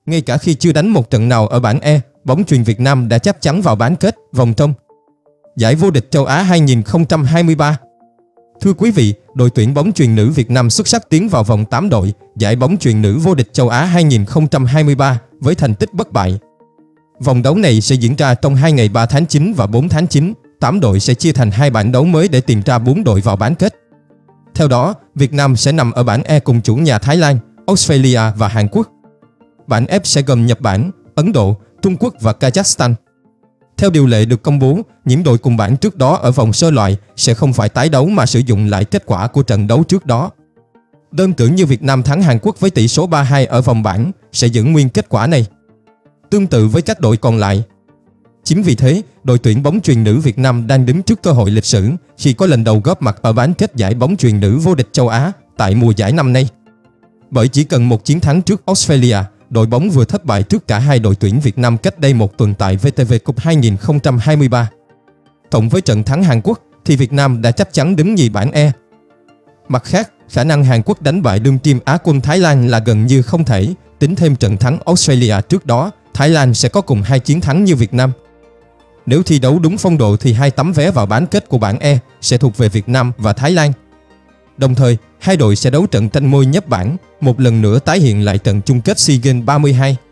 ngay cả khi chưa đánh một trận nào ở bảng E, bóng chuyền Việt Nam đã chắc chắn vào bán kết, vòng trong giải vô địch châu Á 2023. Thưa quý vị, đội tuyển bóng chuyền nữ Việt Nam xuất sắc tiến vào vòng 8 đội giải bóng chuyền nữ vô địch châu Á 2023 với thành tích bất bại. Vòng đấu này sẽ diễn ra trong 2 ngày 3 tháng 9 và 4 tháng 9. 8 đội sẽ chia thành 2 bảng đấu mới để tìm ra 4 đội vào bán kết. Theo đó, Việt Nam sẽ nằm ở bảng E cùng chủ nhà Thái Lan, Australia và Hàn Quốc. Bảng F sẽ gồm Nhật Bản, Ấn Độ, Trung Quốc và Kazakhstan. Theo điều lệ được công bố, những đội cùng bảng trước đó ở vòng sơ loại sẽ không phải tái đấu mà sử dụng lại kết quả của trận đấu trước đó. Đơn cử như Việt Nam thắng Hàn Quốc với tỷ số 3-2 ở vòng bảng sẽ giữ nguyên kết quả này. Tương tự với các đội còn lại. Chính vì thế, đội tuyển bóng chuyền nữ Việt Nam đang đứng trước cơ hội lịch sử khi có lần đầu góp mặt ở bán kết giải bóng chuyền nữ vô địch châu Á tại mùa giải năm nay. Bởi chỉ cần một chiến thắng trước Australia, đội bóng vừa thất bại trước cả hai đội tuyển Việt Nam cách đây một tuần tại VTV Cup 2023. Cộng với trận thắng Hàn Quốc thì Việt Nam đã chắc chắn đứng nhì bảng E. Mặt khác, khả năng Hàn Quốc đánh bại đương kim Á quân Thái Lan là gần như không thể. Tính thêm trận thắng Australia trước đó, Thái Lan sẽ có cùng 2 chiến thắng như Việt Nam. Nếu thi đấu đúng phong độ thì 2 tấm vé vào bán kết của bảng E sẽ thuộc về Việt Nam và Thái Lan. Đồng thời, hai đội sẽ đấu trận tranh ngôi nhất bảng, một lần nữa tái hiện lại trận chung kết SEA Games 32.